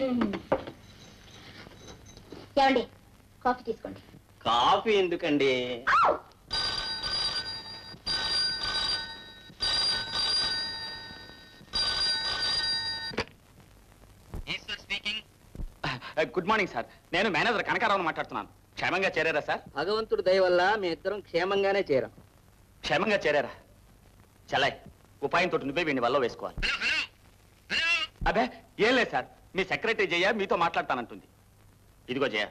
ఏమండి కాఫీ తీసుకోండి. కాఫీ ఎందుకండి? Good morning sir. నేను మేనేజర్ కనకారావుని మాట్లాడుతున్నాను. క్షేమంగా చేరారా సార్? భగవంతుడి దయ వల్ల మీ ఇద్దరం క్షేమంగానే చేరాం. క్షేమంగా చేరారా? చలాయ్, ఉపాయంతో నువ్వే వీడిని వల్ల వేసుకోవాలి. అదే ఏం లేదు సార్, మీ సెక్రటరీ జయ మీతో మాట్లాడతానంటుంది. ఇదిగో జయ.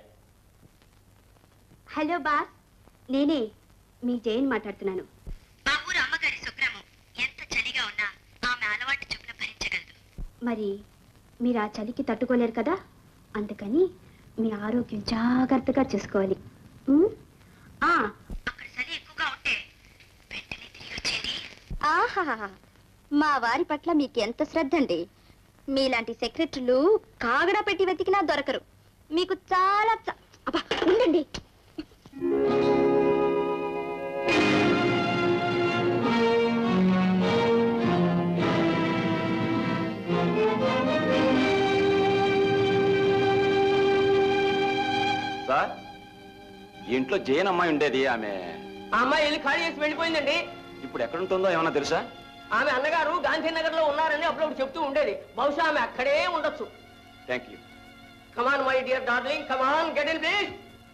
హలో బాస్, నేనే మీ జయన్ మాట్లాడుతున్నాను. మా ఊరు అమ్మగారి శుభ్రమం ఎంత చలిగా ఉన్నా ఆమె అలవాటు చొప్పున భరించగలదు. మరి మీరు ఆ చలికి తట్టుకోలేరు కదా, అందుకని మీ ఆరోగ్యం జాగ్రత్తగా చూసుకోవాలి. అక్కడ చలి ఎక్కువగా ఉంటే వెంటనే తిరిగి వచ్చేది. ఆహా, మా వారి పట్ల మీకు ఎంత శ్రద్ధ అండి. మీలాంటి సెక్రటరీలు కాగడా పెట్టి వెతికినా దొరకరు. మీకు చాలా అబ్బా ఉండండి. సార్, ఇంట్లో జయన్ అమ్మాయి ఉండేది. ఆమె ఆ అమ్మాయి వెళ్ళి ఖాళీ చేసి వెళ్ళిపోయిందండి. ఇప్పుడు ఎక్కడుంటుందో ఏమన్నా తెలుసా? ఆమె అన్నగారు గాంధీనగర్ లో ఉన్నారని అప్పుడు చెప్తూ ఉండేది. బహుశా ఆమె అక్కడే ఉండొచ్చు. Thank you. Come on my dear darling, come on get in please.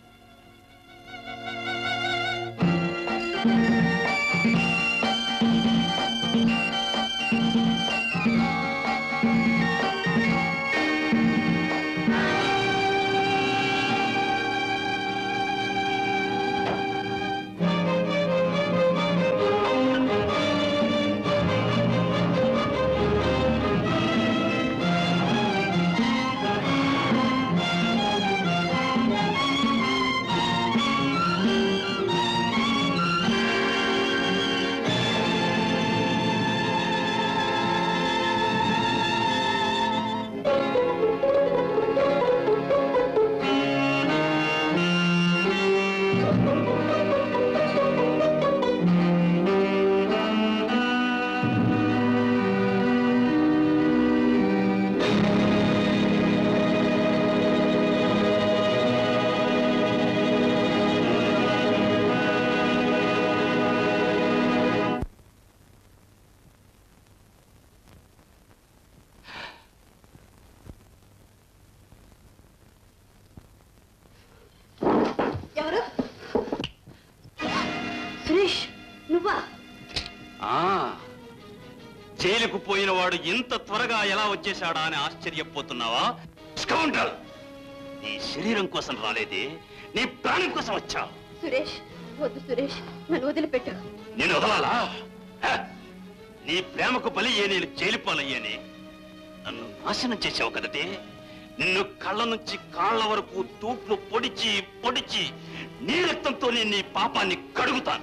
జైలుకు పోయిన వాడు ఇంత త్వరగా ఎలా వచ్చేశాడా అని ఆశ్చర్యపోతున్నావా? స్కౌండ్రల్, నీ శరీరం కోసం రాలేదే, నీ ప్రాణం కోసం వచ్చా. సురేష్, వద్దు సురేష్, నన్ను వదిలిపెట్టు. నేను వదలాలా? నీ ప్రేమకు బలి ఏ నేను జైలు పాలయ్యానే. నన్ను నాశనం చేసావు కదటే. నిన్ను కళ్ళ నుంచి కాళ్ళ వరకు తూట్లు పొడిచి పొడిచి నీ రక్తంతోనే నీ పాపాన్ని కడుగుతాను.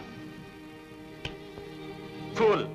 ఫూల్,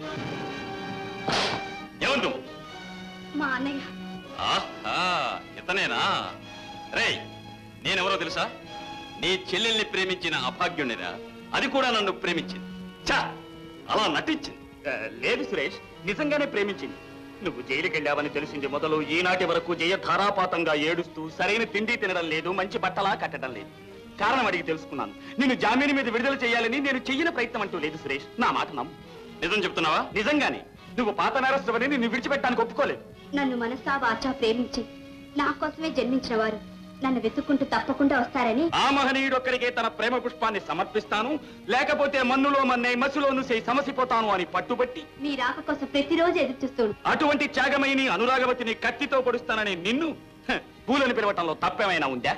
ఎవరు? మా అన్నయ్య. ఆహా, ఇతనేనా? రేయ్, నేనెవరో తెలుసా? నీ చెల్లెల్ని ప్రేమించిన అభాగ్యునిరా, అది కూడా నన్ను ప్రేమించింది. చా, అలా నటించింది. లేదు సురేష్, నిజంగానే ప్రేమించింది. నువ్వు జైలుకి వెళ్ళావని తెలిసింది మొదలు ఈనాటి వరకు జయ ధారాపాతంగా ఏడుస్తూ సరైన తిండి తినడం లేదు, మంచి బట్టలా కట్టడం లేదు. కారణం అడిగి తెలుసుకున్నాను. నిన్ను జామీన్ మీద విడుదల చేయాలని నేను చెయ్యని ప్రయత్నం అంటూ లేదు సురేష్. నా మాట నమ్ము. నిజం చెప్తున్నావా? నిజంగానే. నువ్వు పాత నేరస్తువని నిన్ను విడిచిపెట్టడానికి ఒప్పుకోలేదు. నన్ను మనసా వాచా ప్రేమించి నా కోసమే జన్మించిన వారు నన్ను వెతుక్కుంటూ తప్పకుండా వస్తారని ఆ మహనీయుడొక్కరికే తన ప్రేమ పుష్పాన్ని సమర్పిస్తాను, లేకపోతే మన్నులో మన్నై మసులోను చేయి సమసిపోతాను అని పట్టుబట్టి నీ రాక కోసం ప్రతిరోజు ఎదురు చూస్తాను. అటువంటి త్యాగమైని అనురాగవతిని కత్తితో పొడుస్తానని నిన్ను పూలని పిలవటంలో తప్పేమైనా ఉందా?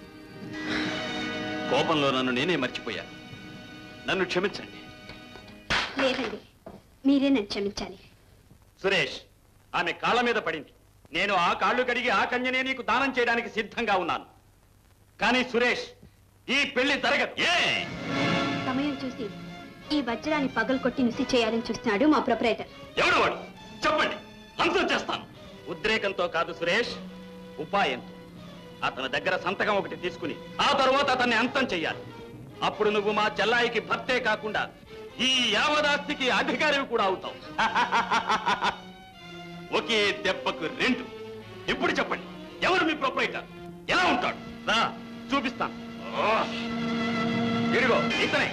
కోపంలో నన్ను నేనే మర్చిపోయాను. నన్ను క్షమించండి. లేదండి, మీరే నన్ను క్షమించాలి. సురేష్, ఆమె కాళ్ళ మీద పడింది. నేను ఆ కాళ్ళు కడిగి ఆ కన్యనే నీకు దానం చేయడానికి సిద్ధంగా ఉన్నాను. కానీ సురేష్, ఈ పెళ్లి జరగదు. సమయం చూసి ఈ వజ్రాన్ని పగలు కొట్టి నుసి చేయాలని చూస్తున్నాడు మా ప్రొపరేటర్. ఎవడు వాడు? చెప్పండి, అంతం చేస్తాను. ఉద్రేకంతో కాదు సురేష్, ఉపాయంతో. అతని దగ్గర సంతకం ఒకటి తీసుకుని ఆ తరువాత అతన్ని అంతం చెయ్యాలి. అప్పుడు నువ్వు మా చెల్లాయికి భర్తే కాకుండా ఈ యావదాస్తికి అధికారివి కూడా అవుతావు. ఒకే దెబ్బకు రెండు. ఇప్పుడు చెప్పండి, ఎవరు మీ బయట ఎలా ఉంటాడు రా చూపిస్తాను. ఇదిగో ఇతనే.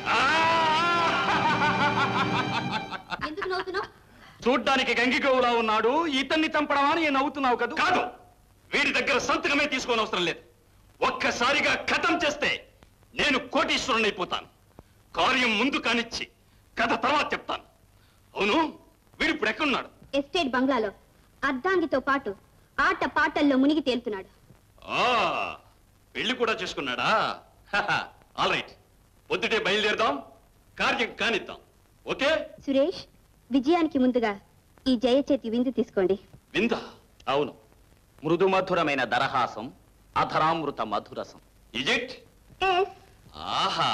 ఎందుకు నవ్వుతున్నావు? చూడ్డానికి గంగిగోవులా ఉన్నాడు, ఇతన్ని చంపడమా అని నవ్వుతున్నావు కదా? కాదు, వీడి దగ్గర సంతకమే తీసుకోని అవసరం లేదు. ఒక్కసారిగా ఖతం చేస్తే నేను కోటీశ్వరుని అయిపోతాను. కార్యం ముందు కానిచ్చి కథ తర్వాత చెప్తాను. అవును, వీడు ఇప్పుడు ఎక్కడున్నాడు? ఎస్టేట్ బంగ్లాలో అర్ధాంగితో పాటు ఆట పాటల్లో మునిగి తేలుతున్నాడు. పెళ్లి కూడా చేసుకున్నాడా? ఆల్ రైట్, పొద్దుటే బయలుదేరదాం, కార్యం కానిద్దాం. ఓకే సురేష్, విజయానికి ముందుగా ఈ జయ చేతి విందు తీసుకోండి. విందా? అవును, మృదు మధురమైన దరహాసం, అధరామృత మధురసం. ఇజిట్? ఆహా,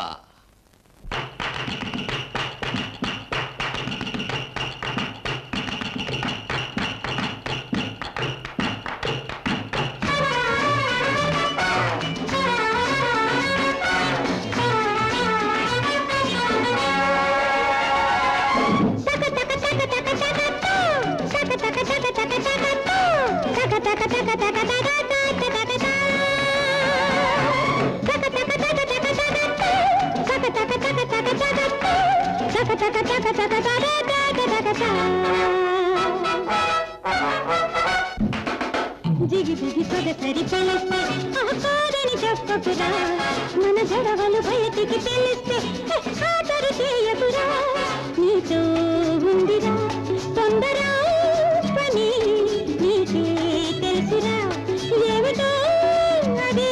జిగి దిగి సొగసరి పిలిస్తే ఆకారని చెప్పకురా, మన గొడవలు బయటికి తెలిస్తే ఆదరు చేయకురా. నీతో ఉందిరా తొందర పని, నీకే తెలుసురా ఏమిటో అది.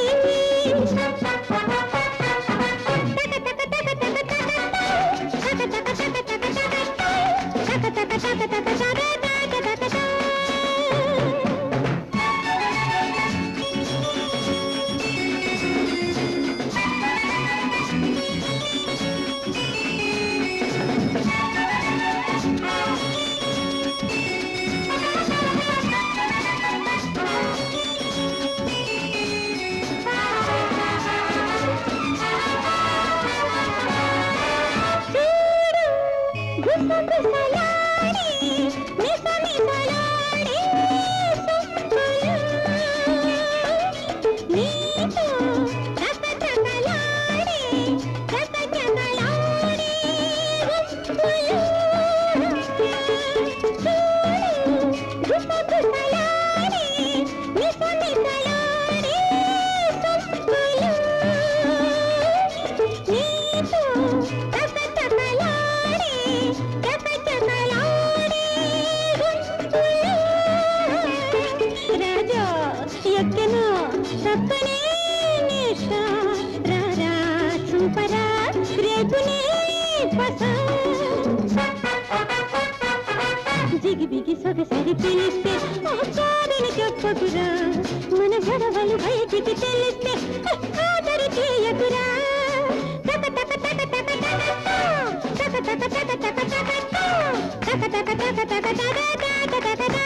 జిగి బిగి సొగసరి పిలిస్తే ఆచారని చెప్పకురా, మన గొడవలు బయటికి తెలిస్తే ఆదరు చేయకురా. తక తక తక తక తక తక తక తక తక తక తక తక తక తక తక తక తక.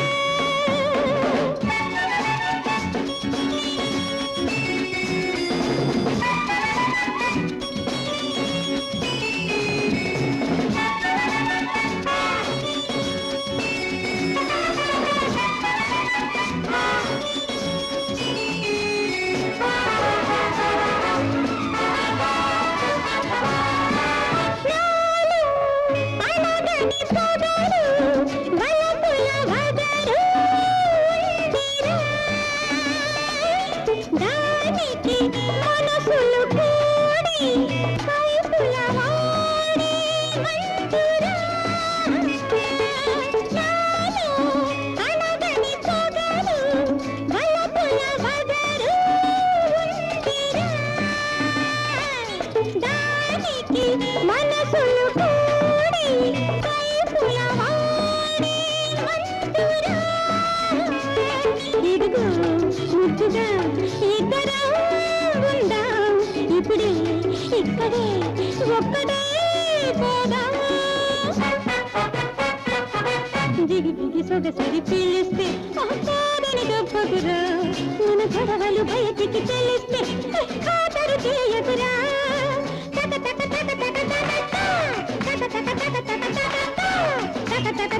ఇప్పుడే ఇక్కడే ఒక్కడే పోదా. దిగి దిగి సొగసరి పిలిస్తే ఆచారని చెప్పకురా, మన గొడవలు బయటికి తెలిస్తే ఖాతరు చేయకురా. తక తక తక తక తక తక తక తక తక తక తక